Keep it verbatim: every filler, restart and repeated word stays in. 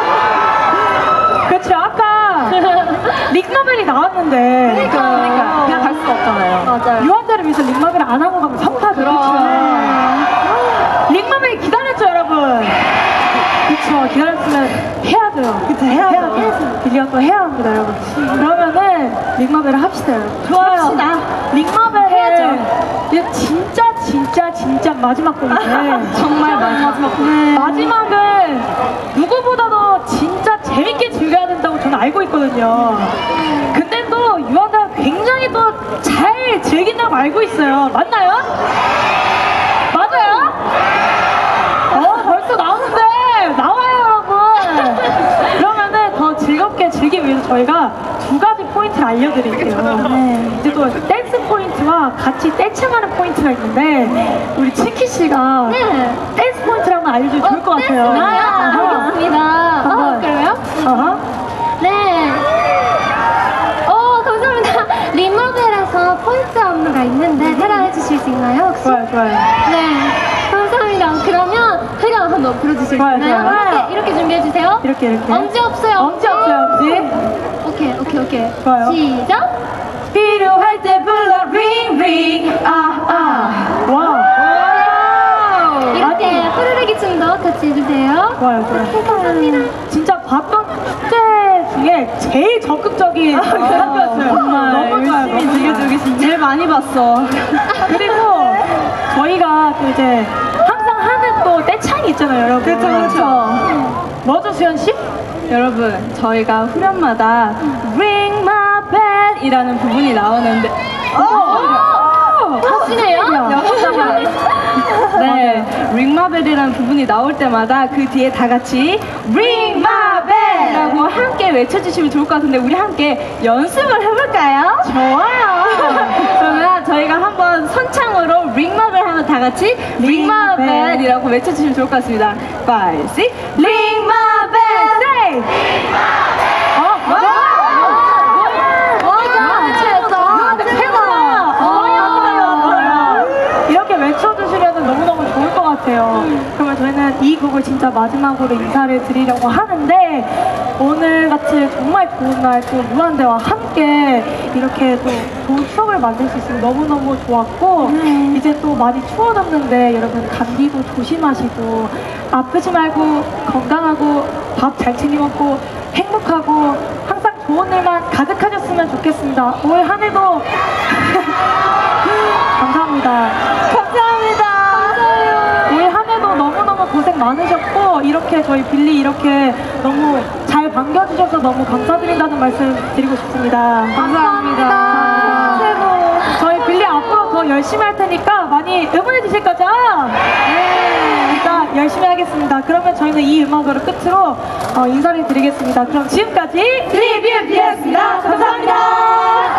그쵸, 아까 릭마벨이 나왔는데 그러니까, 그러니까 그냥 갈 수가 없잖아요. 맞아요. 유한대를 위해서 릭마벨을 안 하고 가면 섭하죠. 그쵸? 릭마벨 기다렸죠, 여러분? 그쵸, 기다렸으면 해야죠. 그쵸, 해야죠. 해야죠. 빌리가 또 해야 합니다, 여러분. 그러면은 릭마벨을 합시다, 여러분. 좋아요. 합시다. 릭마벨 해야죠. 이제 진짜 진짜 진짜 마지막 곡인데 정말 마지막. 네. 마지막은 누구보다도 진짜 재밌게 즐겨야 된다고 저는 알고 있거든요. 근데 또 유한대가 굉장히 또 잘 즐긴다고 알고 있어요. 맞나요? 맞아요? 어, 벌써 나오는데 나와요, 여러분. 그러면은 더 즐겁게 즐기기 위해서 저희가 두 가지 포인트를 알려드릴게요. 네. 이제 또 댄스 포인트와 같이 떼창하는 포인트가 있는데 우리 치키 씨가 네. 댄스 포인트를 한번 알려주면 좋을 것 같아요. 아, 알겠습니다. 한번. 어, 그래요? 어허. 네. 어, 감사합니다. 릭마벨에서 포인트 안무가 있는데 따라해 주실 수 있나요, 혹시? 좋아요, 좋아요. 네. 감사합니다. 그러면 제가 한번 불러주실 수 좋아요, 있나요? 좋아요. 이렇게, 이렇게 준비해주세요. 이렇게, 이렇게. 엄지 없어요. 엄지 없어요, 엄지. 오케이, 오케이, 오케이. 좋아요. 시작. 필요할 때 불러, ring, ring. 아, 아. 와. 이렇게 후르르기 춤도 같이 해주세요. 좋아요, 좋아요. 감사합니다. 진짜 봤던 축제 중에 제일 적극적인 한주였어요. 정말 너무 좋아요. 열심히 너무 즐겨주고 좋아요. 계신 제일 많이 봤어. 그리고 저희가 또 이제 항상 하는 또 떼창이 있잖아요, 여러분. 그쵸, 그쵸. 뭐죠, 수현 씨? 여러분, 저희가 후렴마다 Ring My Bell 이라는 부분이 나오는데 하시네요? 네, Ring My Bell이라는 부분이 나올 때마다 그 뒤에 다 같이 Ring My Bell 라고 함께 외쳐주시면 좋을 것 같은데 우리 함께 연습을 해볼까요? 좋아요. 그러면 저희가 한번 선창으로 Ring My Bell 하면 다 같이 Ring My Bell 이라고 외쳐주시면 좋을 것 같습니다. five, six, Ring My Bell, say! 어, 뭐야? 이렇게 외쳐주시면 너무너무 좋을 것 같아요. 그러면 저희는 이 곡을 진짜 마지막으로 인사를 드리려고 하는데 오늘 같이 정말 좋은 날 또 무한대와 함께 이렇게 또 좋은 추억을 만들 수 있어서 너무너무 좋았고 이제 또 많이 추워졌는데 여러분 감기도 조심하시고 아프지 말고 건강하고 밥 잘 챙겨 먹고 행복하고 항상 좋은 일만 가득하셨으면 좋겠습니다. 올 한 해도 감사합니다. 감사합니다. 감사해요. 올 한 해도 너무너무 고생 많으셨고 이렇게 저희 빌리 이렇게 너무 잘 반겨주셔서 너무 감사드린다는 말씀 드리고 싶습니다. 감사합니다. 최고. 저희 빌리 앞으로 더 열심히 할 테니까 많이 응원해 주실 거죠? 네. 진짜 열심히 하겠습니다. 그러면 저희는 이 음악으로 끝으로 어, 인사를 드리겠습니다. 그럼 지금까지 드리뷰비였습니다. 감사합니다.